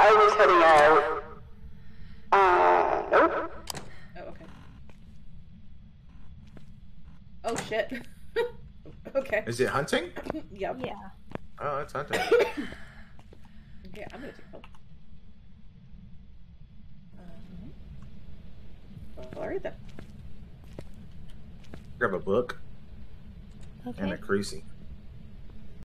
I was heading out. Nope. Oh, okay. Oh, shit. Okay. Is it hunting? Yep. Yeah. Oh, it's hunting. Okay, I'm gonna take help. Alright then. Grab a book and Okay. a creasy.